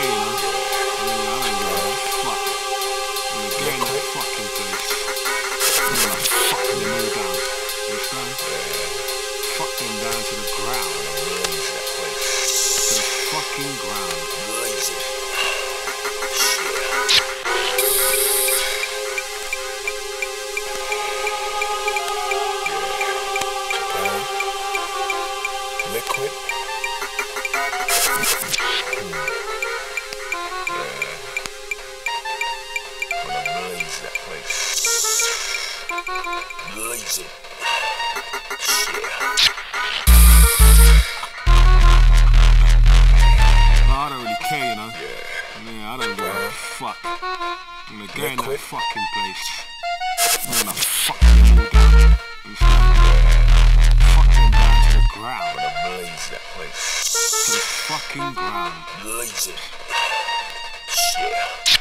you know. Yeah, I don't give a fuck. I'm gonna get in that fucking place. I'm gonna fuck them all down. You understand? Fuck them down to the ground. To the fucking ground. Liquid. Wanna blaze that place. Blaze it. I don't really care, you know. Yeah, I don't give a fuck. I'm gonna get in that fucking place. I'm gonna fuck them all down. You understand? Fuck them down to the ground. Wanna blaze that place. To the fucking ground. Blaze it. Yeah.